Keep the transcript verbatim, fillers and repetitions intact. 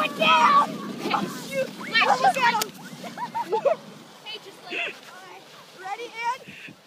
going down! Oh, shoot! Let's look at him! Hey, just like... All right. Ready, Ed?